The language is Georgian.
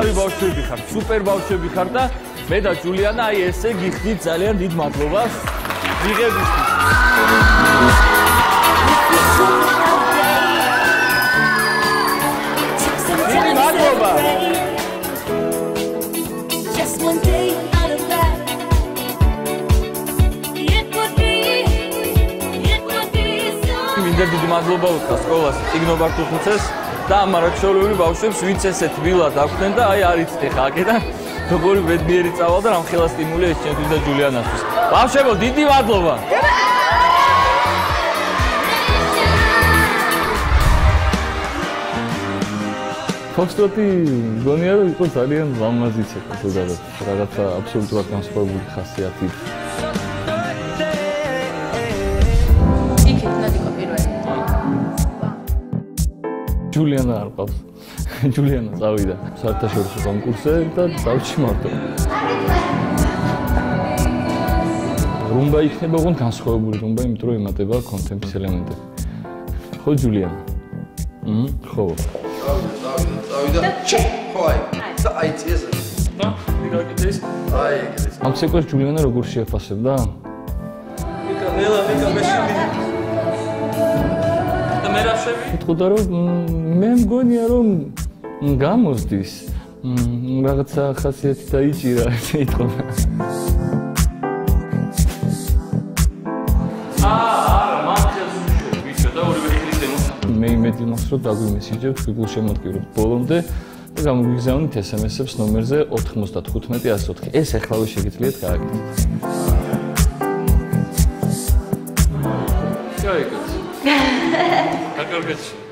ნორმალური ბავშვები ხართ, სუპერ ბავშვები ხართ და მე და ჯულიანა აი ესე გიხდით ძალიან დიდ მადლობას მიღებისთვის. დიდი მადლობა. მინდა დიდი მადლობა უთხრა სკოლას, წიგნობარ თუხუცეს და ამ არაქსოლიური ბავშვებს, ვინც ესე თბილად აქვდნენ და აი არ იცით ხა აქედან როგორი ბედნიერი წავალ და რამხელა სტიმულია ეს ჩემთვის და ჯულიანასთვის. ბავშვებო, დიდი მადლობა. ფოქსტროტი მგონია რომ იყო ძალიან ლამაზი ცეკვა ზოგადად, რაღაცა აბსოლუტურად განსხვავებული ხასიათით. ჯულიანა არ ყავს. ჯულიანა წავიდა საერთაშორისო კონკურსზე და დავჩიმარდო. რუმბა იქნება ოღონდ განსხვავებული რუმბა, იმიტომ რომ ემატება კონტემპის ელემენტები. ხო ჯულიანა? ხო. წავიდა. ხო აი. აი ეს. და მიგაკეთეს? აი ეგრე. ამ ცეკვას ჯულიანა როგორ შეაფასებდა? მიკა მეშინი. უთხოვდა რომ მე მგონია რომ გამოსდის რაღაცა ხასიათი დაიჭირა ესე ითხოვდა. არა, მართლაც ვიშო და ორივე ხილი დემოს. მე იმედი მაქვს რომ დაგვიმესიჯებთ, გიგულ შემოდგირებთ ბოლომდე და გამოგიგზავნით SMS-ებს ნომერზე 95 104. ეს ახლავე შეგიძლიათ გააკეთოთ. გაიგეთ. Как